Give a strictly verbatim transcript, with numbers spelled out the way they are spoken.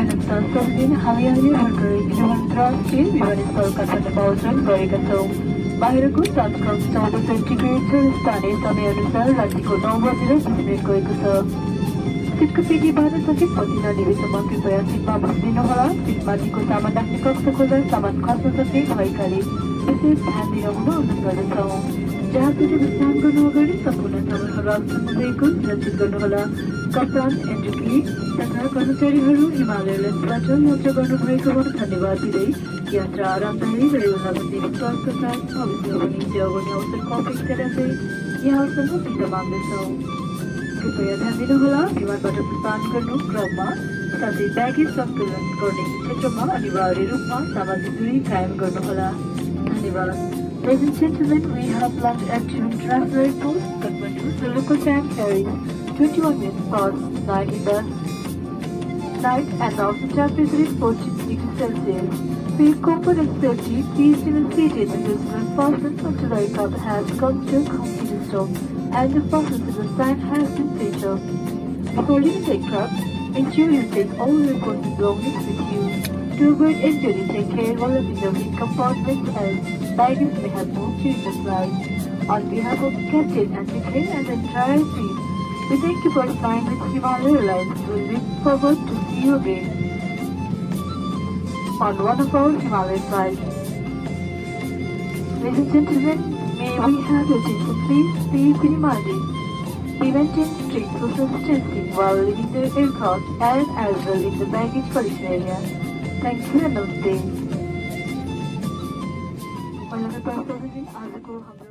विमानस्थल दिन हामी हामीहरू किलोमिटर विमानस्थल काठमाडौँ पहुँचन गरेका छौँ। बाहिरको तापक्रम चौध सेन्टिग्रेड छ। स्थानीय समयअनुसार रातिको नौ बजेर बिस मिनट गएको छ। सिटको पेटीबाट सचिव पति नलिएसम्म कृपया सिटमा बस्दिनुहोला। सिटमाथिको सामान राख्ने कक्ष खोल्दा सामान खस्न सक्ने भएकाले विशेष ध्यान दिन हुन अनुरोध गर्दछौँ। जहाजबाट विश्राम गर्नु अगाडि सम्पूर्ण सामानहरू आवश्यक सुरक्षित गर्नुहोला। कप्तान एन्ड्रुकली तथा कर्मचारीहरू हिमालय एयरलाइन्सबाट यात्रा गर्नुभएकोमा धन्यवाद दिँदै यात्रा आरामदायी रहेला भन्ने विश्वासका साथ भविष्य पनि सेवा गर्ने अवसरको अपेक्षा राख्दै यहाँसँग बिदा माग्दछौँ। कृपया ध्यान दिनुहोला। विमानबाट प्रस्थान गर्नु क्रममा साथै ब्यागेज सङ्कलन गर्ने क्षेत्रमा अनिवार्य रूपमा सामाजिक दूरी कायम गर्नुहोला। धन्यवाद। Ladies and gentlemen, we have landed at International Airport, Kathmandu. The local time here is twenty-one minutes past nine in the night and now the temperature is fourteen degrees Celsius. For your comfort and safety, please remain seated with your seatbelt fastened until the aircraft has come to a complete stop and the fasten seatbelt sign has been switched off. Before leaving the aircraft, ensure you take all your important belongings with you. To avoid injury, take care while observing compartments as baggage may have moved during the flight. On behalf of the captain and the crew and the entire team, we thank you for flying with Himalayan Airlines. We look forward to see you again on one of our Himalayan flights. Ladies and gentlemen, may we have your attention please? Please be reminded. We maintain strict social distancing while leaving the aircraft and as well in the baggage collection area. Thank you and namaste.